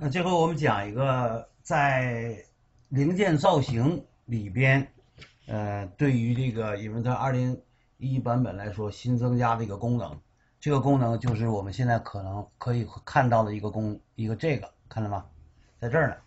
那这回我们讲一个在零件造型里边，对于这个，因为它2011版本来说新增加的一个功能，这个功能就是我们现在可能可以看到的这个，看到吗？在这儿呢。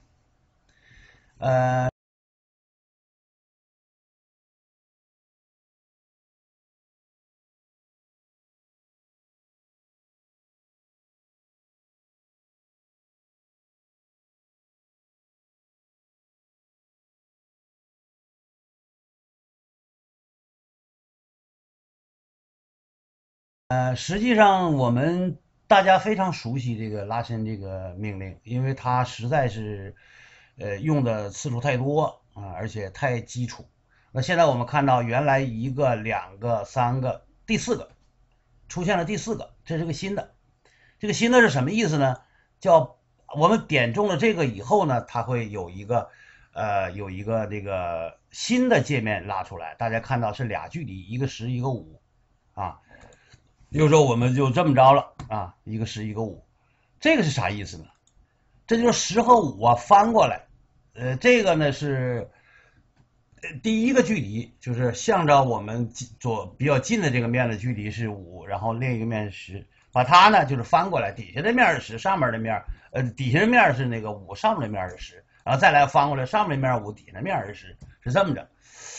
实际上我们大家非常熟悉这个拉伸这个命令，因为它实在是，用的次数太多啊，而且太基础。那现在我们看到，原来一个、两个、三个，第四个出现了第四个，这是个新的。这个新的是什么意思呢？叫我们点中了这个以后呢，它会有一个这个新的界面拉出来。大家看到是俩距离，一个10，一个5啊。有时候我们就这么着了啊，一个10，一个5，这个是啥意思呢？这就是10和5啊翻过来，这个呢是第一个距离，就是向着我们比较近的这个面的距离是5，然后另一个面是10，把它呢就是翻过来，底下的面是10，上面的面底下的面是那个5，上面的面是10，然后再来翻过来，上面的面5，底下的面是10，是这么着。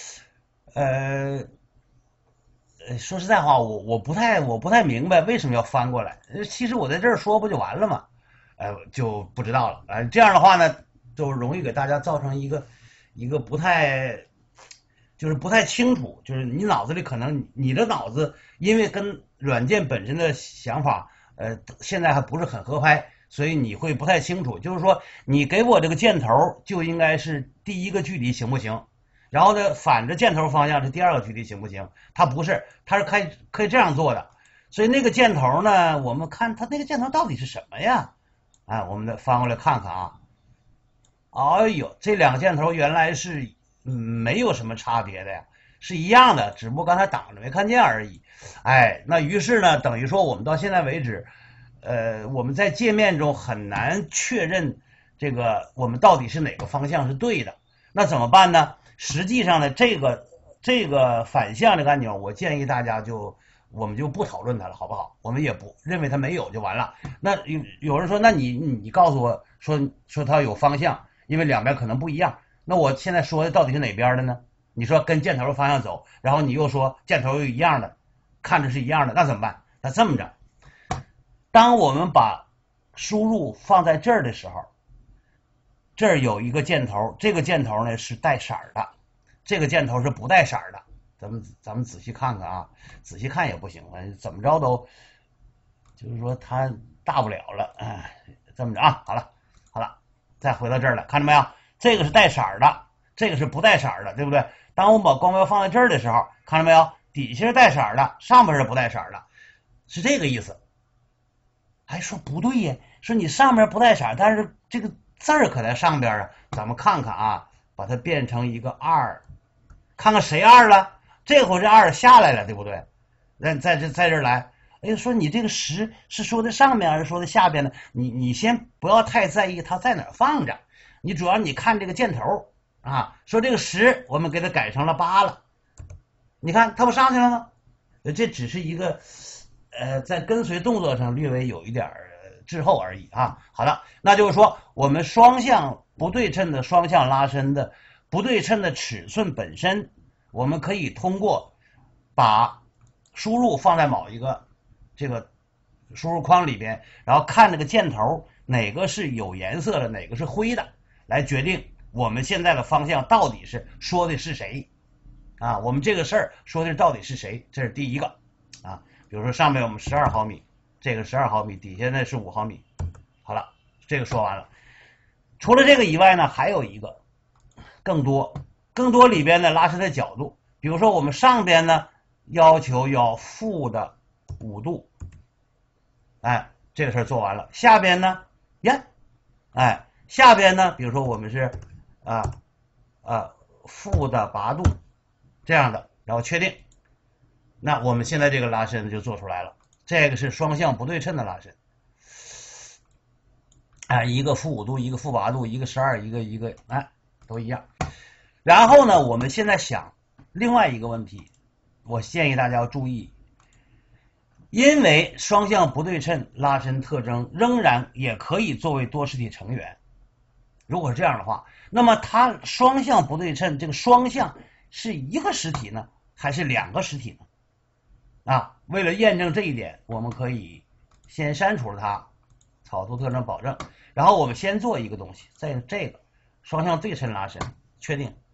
说实在话，我不太明白为什么要翻过来。其实我在这儿说不就完了吗？就不知道了。这样的话呢，就容易给大家造成一个不太清楚，就是你脑子里可能你的脑子因为跟软件本身的想法现在还不是很合拍，所以你会不太清楚。就是说，你给我这个箭头就应该是第一个距离行不行？然后呢，反着箭头方向是第二个距离行不行？它不是，它是可以这样做的。所以那个箭头呢，我们看它那个箭头到底是什么呀？我们再翻过来看看啊。哎呦，这两个箭头原来是没有什么差别的呀，是一样的，只不过刚才挡着没看见而已。那于是呢，等于说我们到现在为止，我们在界面中很难确认这个我们到底是哪个方向是对的。那怎么办呢？实际上呢，这个反向这个按钮，我建议大家我们就不讨论它了，好不好？我们也不认为它没有就完了。那有人说，那你告诉我说它有方向，因为两边可能不一样。那我现在说的到底是哪边的呢？你说跟箭头的方向走，然后你又说箭头又一样的，看着是一样的，那怎么办？那这么着，当我们把输入放在这儿的时候，这儿有一个箭头，这个箭头呢是带色的，这个箭头是不带色的。咱们仔细看看啊，仔细看也不行，怎么着都就是说它大不了了。这么着啊，好了，再回到这儿来，看到没有？这个是带色的，这个是不带色的，对不对？当我们把光标放在这儿的时候，看到没有？底下是带色的，上面是不带色的，是这个意思。还说不对呀，说你上面不带色，但是这个字儿可在上边啊。咱们看看啊，把它变成一个2，看看谁2了？这回这2下来了，对不对？在这儿来，说你这个10是说的上面还是说的下边呢？你先不要太在意它在哪放着，你主要你看这个箭头啊，说这个10我们给它改成了8了，你看它不上去了吗？这只是一个在跟随动作上略微有一点滞后而已啊。好的，那就是说我们双向不对称的双向拉伸的不对称的尺寸本身，我们可以通过把输入放在某一个这个输入框里边，然后看这个箭头哪个是有颜色的，哪个是灰的，来决定我们现在的方向到底是说的是谁啊？我们这个事儿说的到底是谁？这是第一个啊。比如说上面我们12毫米，这个12毫米，底下呢是5毫米。好了，这个说完了。除了这个以外呢，还有一个更多里边的拉伸的角度。比如说我们上边呢要求要负的5度，这个事儿做完了。下边呢，下边呢，比如说我们是负的8度这样的，然后确定。那我们现在这个拉伸就做出来了，这个是双向不对称的拉伸。 一个负5度，一个负8度，一个12，一个都一样。然后呢，我们现在想另外一个问题，我建议大家要注意，因为双向不对称拉伸特征仍然也可以作为多实体成员。如果是这样的话，那么它双向不对称这个双向是一个实体呢，还是2个实体呢？为了验证这一点，我们可以先删除了它，草图特征保证，然后我们先做一个东西，在这个双向对称拉伸，确定